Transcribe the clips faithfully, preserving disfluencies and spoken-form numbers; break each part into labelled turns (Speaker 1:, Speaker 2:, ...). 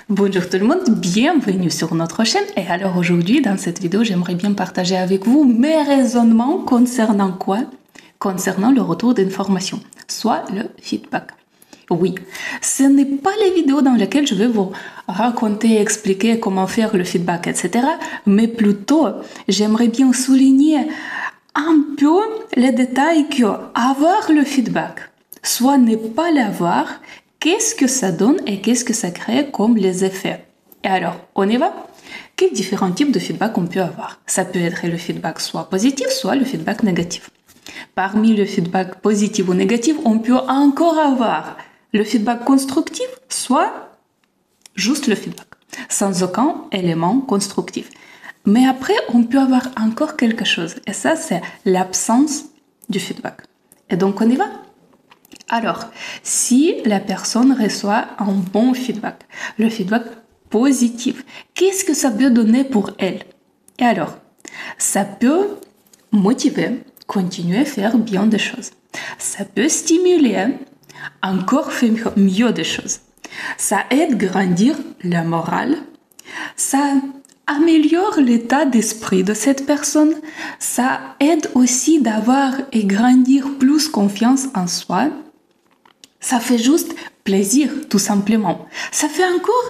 Speaker 1: Bonjour tout le monde, bienvenue sur notre chaîne. Et alors aujourd'hui, dans cette vidéo, j'aimerais bien partager avec vous mes raisonnements concernant quoi? Concernant le retour d'information, soit le feedback. Oui, ce n'est pas les vidéos dans lesquelles je vais vous raconter, expliquer comment faire le feedback, et cetera. Mais plutôt, j'aimerais bien souligner un peu les détails que avoir le feedback, soit ne pas l'avoir, qu'est-ce que ça donne et qu'est-ce que ça crée comme les effets. Et alors, on y va? Quels différents types de feedback on peut avoir? Ça peut être le feedback soit positif, soit le feedback négatif. Parmi le feedback positif ou négatif, on peut encore avoir le feedback constructif, soit juste le feedback, sans aucun élément constructif. Mais après, on peut avoir encore quelque chose. Et ça, c'est l'absence du feedback. Et donc, on y va? Alors, si la personne reçoit un bon feedback, le feedback positif, qu'est-ce que ça peut donner pour elle? Et alors, ça peut motiver, continuer à faire bien des choses. Ça peut stimuler, encore faire mieux des choses. Ça aide à grandir la morale. Ça améliore l'état d'esprit de cette personne. Ça aide aussi d'avoir et grandir plus confiance en soi. Ça fait juste plaisir, tout simplement. Ça fait encore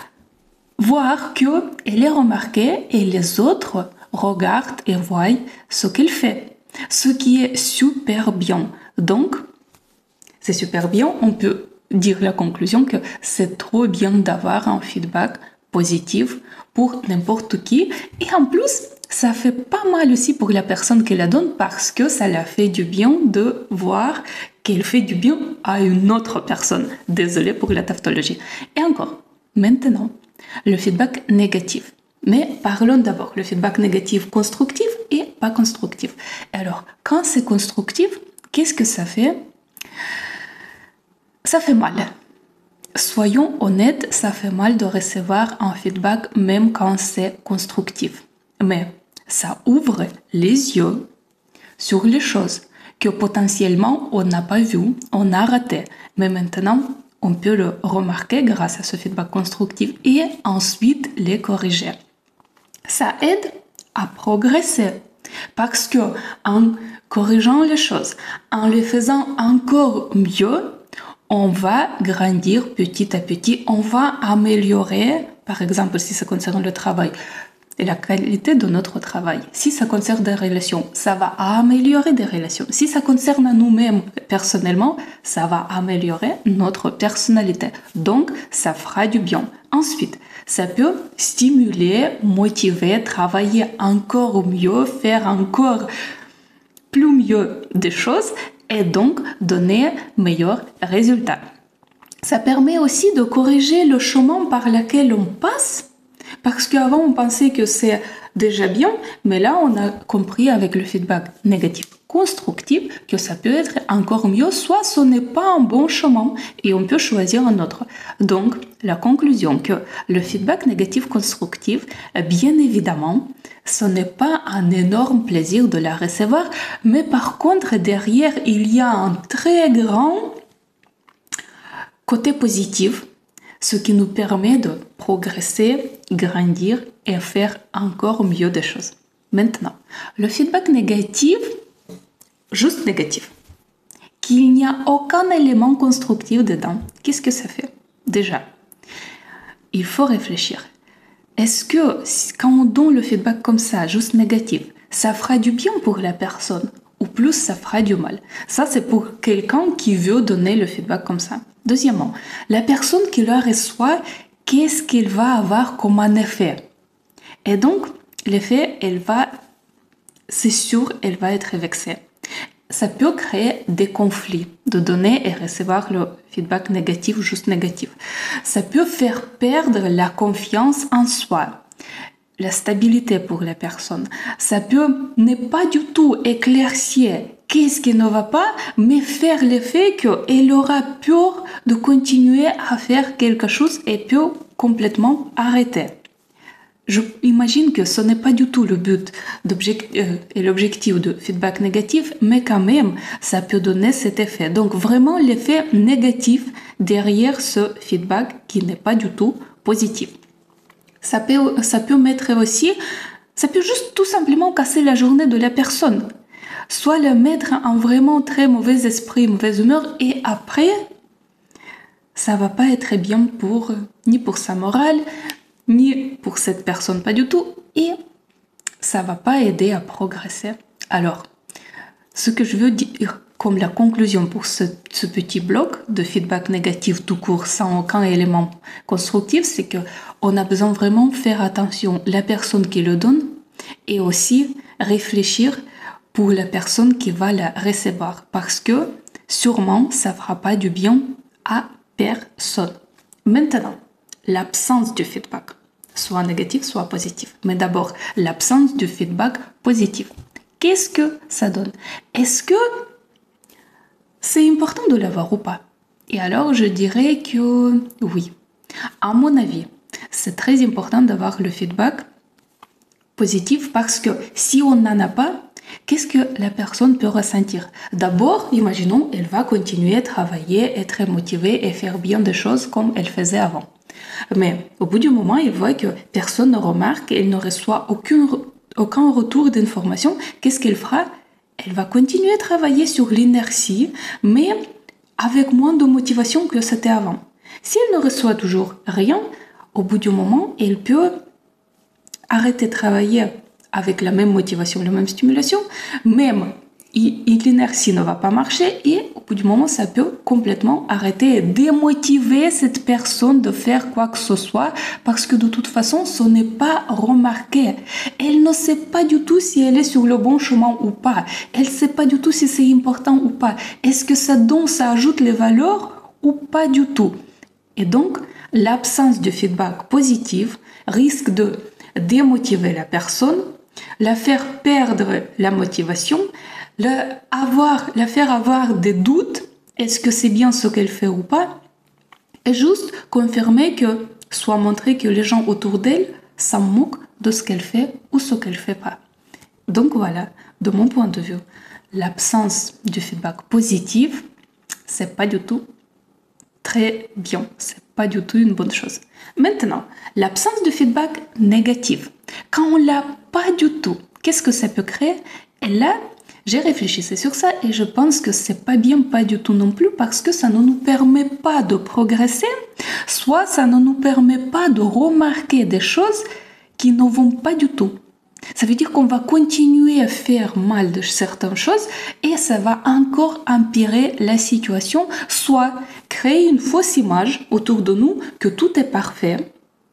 Speaker 1: voir qu'elle est remarquée et les autres regardent et voient ce qu'elle fait. Ce qui est super bien. Donc, c'est super bien. On peut dire la conclusion que c'est trop bien d'avoir un feedback positif pour n'importe qui. Et en plus, ça fait pas mal aussi pour la personne qui la donne parce que ça la fait du bien de voir qu'elle fait du bien à une autre personne. Désolée pour la tautologie. Et encore, maintenant, le feedback négatif. Mais parlons d'abord le feedback négatif constructif et pas constructif. Alors, quand c'est constructif, qu'est-ce que ça fait? Ça fait mal. Soyons honnêtes, ça fait mal de recevoir un feedback même quand c'est constructif. Mais ça ouvre les yeux sur les choses que potentiellement on n'a pas vues, on a raté. Mais maintenant, on peut le remarquer grâce à ce feedback constructif et ensuite les corriger. Ça aide à progresser parce que en corrigeant les choses, en les faisant encore mieux, on va grandir petit à petit, on va améliorer, par exemple, si ça concerne le travail, la qualité de notre travail. Si ça concerne des relations, ça va améliorer des relations. Si ça concerne nous-mêmes personnellement, ça va améliorer notre personnalité. Donc, ça fera du bien. Ensuite, ça peut stimuler, motiver, travailler encore mieux, faire encore plus mieux des choses et donc donner meilleurs résultats. Ça permet aussi de corriger le chemin par lequel on passe, parce qu'avant on pensait que c'est déjà bien, mais là on a compris avec le feedback négatif constructif que ça peut être encore mieux, soit ce n'est pas un bon chemin et on peut choisir un autre. Donc la conclusion que le feedback négatif constructif, bien évidemment, ce n'est pas un énorme plaisir de la recevoir, mais par contre derrière il y a un très grand côté positif, ce qui nous permet de progresser, grandir et faire encore mieux des choses. Maintenant, le feedback négatif, juste négatif, qu'il n'y a aucun élément constructif dedans, qu'est-ce que ça fait? Déjà, il faut réfléchir. Est-ce que quand on donne le feedback comme ça, juste négatif, ça fera du bien pour la personne ou plus ça fera du mal? Ça, c'est pour quelqu'un qui veut donner le feedback comme ça. Deuxièmement, la personne qui le reçoit, qu'est-ce qu'elle va avoir comme un effet? Et donc, l'effet, elle va, c'est sûr, elle va être vexée. Ça peut créer des conflits de donner et recevoir le feedback négatif ou juste négatif. Ça peut faire perdre la confiance en soi, la stabilité pour la personne. Ça peut ne pas du tout éclaircir qu'est-ce qui ne va pas, mais faire l'effet qu'elle aura peur de continuer à faire quelque chose et peut complètement arrêter. j'imagine que ce n'est pas du tout le but euh, et l'objectif de feedback négatif, mais quand même, ça peut donner cet effet. Donc vraiment l'effet négatif derrière ce feedback qui n'est pas du tout positif. Ça peut, ça peut mettre aussi, ça peut juste tout simplement casser la journée de la personne. Soit la mettre en vraiment très mauvais esprit, mauvaise humeur, et après, ça va pas être bien pour, ni pour sa morale, ni pour cette personne, pas du tout, et ça va pas aider à progresser. Alors, ce que je veux dire comme la conclusion pour ce, ce petit bloc de feedback négatif tout court sans aucun élément constructif, c'est que on a besoin vraiment de faire attention à la personne qui le donne et aussi réfléchir pour la personne qui va la recevoir, parce que sûrement ça fera pas du bien à personne. Maintenant, l'absence du feedback, soit négatif, soit positif. Mais d'abord, l'absence du feedback positif. Qu'est-ce que ça donne? Est-ce que c'est important de l'avoir ou pas? Et alors, je dirais que oui. À mon avis, c'est très important d'avoir le feedback positif parce que si on n'en a pas, qu'est-ce que la personne peut ressentir? D'abord, imaginons, elle va continuer à travailler, être motivée et faire bien des choses comme elle faisait avant. Mais au bout du moment, elle voit que personne ne remarque, elle ne reçoit aucun, aucun retour d'information. Qu'est-ce qu'elle fera? Elle va continuer à travailler sur l'inertie, mais avec moins de motivation que c'était avant. Si elle ne reçoit toujours rien, au bout du moment, elle peut arrêter de travailler avec la même motivation, la même stimulation, même l'inertie ne va pas marcher et au bout du moment, ça peut complètement arrêter et démotiver cette personne de faire quoi que ce soit parce que de toute façon, ce n'est pas remarqué. Elle ne sait pas du tout si elle est sur le bon chemin ou pas. Elle ne sait pas du tout si c'est important ou pas. Est-ce que ça donne, ça ajoute les valeurs ou pas du tout? Et donc, l'absence de feedback positif risque de démotiver la personne, la faire perdre la motivation, la, avoir, la faire avoir des doutes, est-ce que c'est bien ce qu'elle fait ou pas, et juste confirmer que, soit montrer que les gens autour d'elle s'en moquent de ce qu'elle fait ou ce qu'elle fait pas. Donc voilà, de mon point de vue, l'absence du feedback positif, c'est pas du tout très bien, c'est pas du tout une bonne chose. Maintenant, l'absence de feedback négatif, quand on l'a pas du tout, qu'est-ce que ça peut créer? Et là, j'ai réfléchi sur ça et je pense que c'est pas bien, pas du tout non plus, parce que ça ne nous permet pas de progresser, soit ça ne nous permet pas de remarquer des choses qui ne vont pas du tout. Ça veut dire qu'on va continuer à faire mal de certaines choses et ça va encore empirer la situation, soit créer une fausse image autour de nous que tout est parfait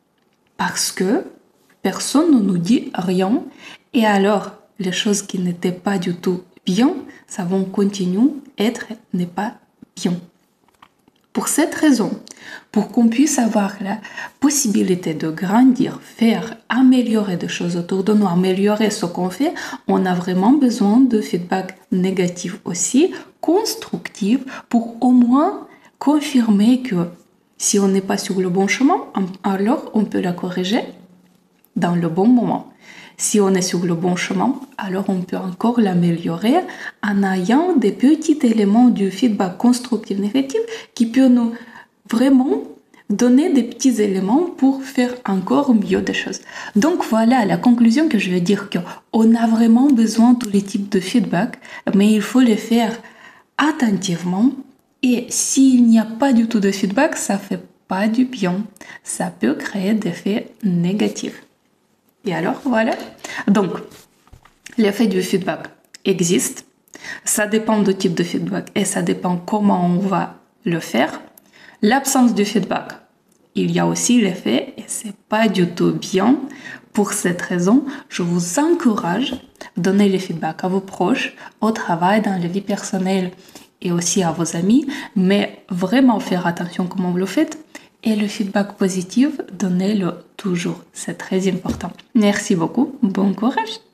Speaker 1: parce que personne ne nous dit rien et alors les choses qui n'étaient pas du tout bien, ça va continuer à être n'est pas bien. Pour cette raison, pour qu'on puisse avoir la possibilité de grandir, faire, améliorer des choses autour de nous, améliorer ce qu'on fait, on a vraiment besoin de feedback négatif aussi, constructif, pour au moins confirmer que si on n'est pas sur le bon chemin, alors on peut la corriger dans le bon moment. Si on est sur le bon chemin, alors on peut encore l'améliorer en ayant des petits éléments du feedback constructif négatif qui peuvent nous vraiment donner des petits éléments pour faire encore mieux des choses. Donc voilà la conclusion que je veux dire, qu'on a vraiment besoin de tous les types de feedback, mais il faut les faire attentivement et s'il n'y a pas du tout de feedback, ça fait pas du bien. Ça peut créer des effets négatifs. Et alors, voilà. Donc, l'effet du feedback existe. Ça dépend du type de feedback et ça dépend comment on va le faire. L'absence du feedback, il y a aussi l'effet et c'est pas du tout bien. Pour cette raison, je vous encourage à donner le feedback à vos proches, au travail, dans la vie personnelle et aussi à vos amis, mais vraiment faire attention comment vous le faites. Et le feedback positif, donnez-le toujours. C'est très important. Merci beaucoup. Bon courage.